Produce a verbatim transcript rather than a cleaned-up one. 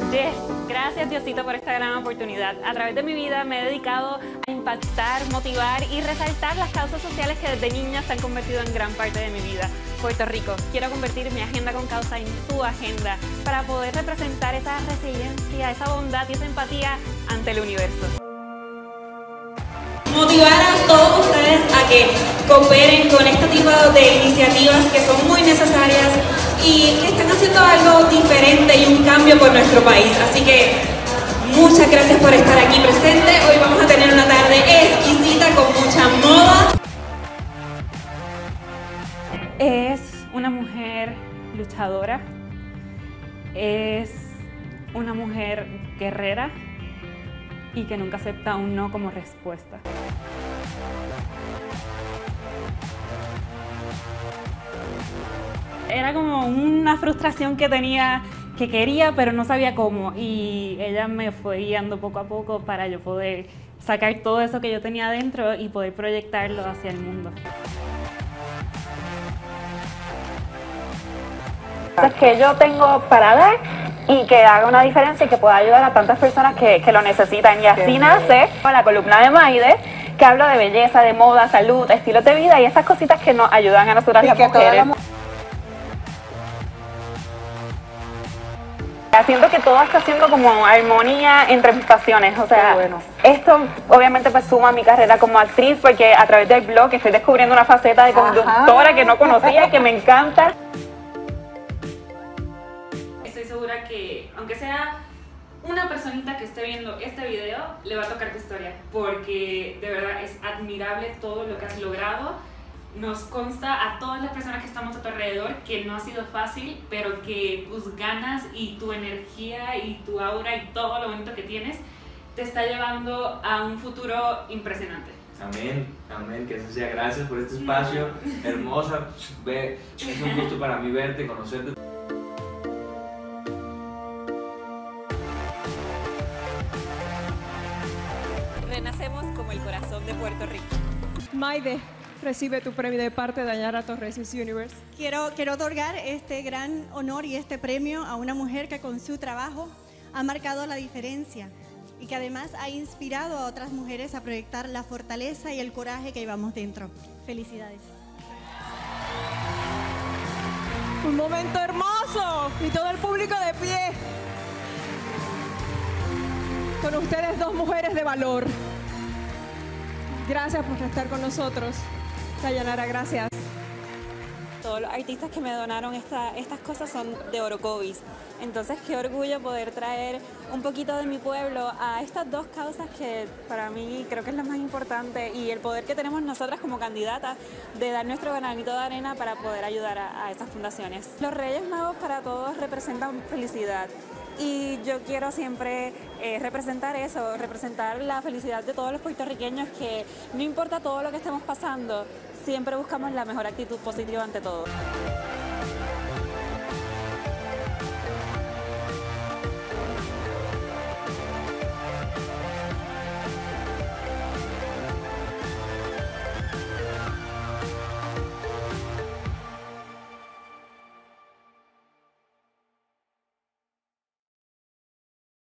Yes. Gracias, Diosito, por esta gran oportunidad. A través de mi vida me he dedicado a impactar, motivar y resaltar las causas sociales que desde niña se han convertido en gran parte de mi vida. Puerto Rico, quiero convertir mi agenda con causa en tu agenda para poder representar esa resiliencia, esa bondad y esa empatía ante el universo. Motivar a todos ustedes a que cooperen con este tipo de iniciativas que son muy necesarias y que están haciendo algo diferente y un cambio por nuestro país. Así que muchas gracias por estar aquí presente. Hoy vamos a tener una tarde exquisita con mucha moda. Es una mujer luchadora, es una mujer guerrera y que nunca acepta un no como respuesta. Era como una frustración que tenía, que quería, pero no sabía cómo. Y ella me fue guiando poco a poco para yo poder sacar todo eso que yo tenía adentro y poder proyectarlo hacia el mundo. Que yo tengo para dar y que haga una diferencia y que pueda ayudar a tantas personas que, que lo necesitan. Y así nace la columna de Maide, que habla de belleza, de moda, salud, estilos de vida y esas cositas que nos ayudan a nosotras las mujeres. Siento que todo está haciendo como armonía entre mis pasiones, o sea, bueno. Esto obviamente pues suma a mi carrera como actriz porque a través del blog estoy descubriendo una faceta de conductora Ajá. que no conocía y que me encanta. Estoy segura que aunque sea una personita que esté viendo este video, le va a tocar tu historia porque de verdad es admirable todo lo que has logrado. Nos consta a todas las personas que estamos a tu alrededor que no ha sido fácil, pero que tus ganas y tu energía y tu aura y todo lo bonito que tienes te está llevando a un futuro impresionante. Amén, amén, que así sea. Gracias por este espacio, hermosa. Ve, es un gusto para mí verte, conocerte. Renacemos como el corazón de Puerto Rico. Maide, recibe tu premio de parte de Dayanara Torres Miss Universe. Quiero, quiero otorgar este gran honor y este premio a una mujer que con su trabajo ha marcado la diferencia y que además ha inspirado a otras mujeres a proyectar la fortaleza y el coraje que llevamos dentro. Felicidades. Un momento hermoso y todo el público de pie. Con ustedes dos mujeres de valor. Gracias por estar con nosotros. Dayanara, gracias. Todos los artistas que me donaron esta, estas cosas son de Orocovis. Entonces, qué orgullo poder traer un poquito de mi pueblo a estas dos causas que para mí creo que es lo más importante y el poder que tenemos nosotras como candidatas de dar nuestro granito de arena para poder ayudar a, a esas fundaciones. Los Reyes Magos para todos representan felicidad. Y yo quiero siempre eh, representar eso, representar la felicidad de todos los puertorriqueños que no importa todo lo que estemos pasando, siempre buscamos la mejor actitud positiva ante todo.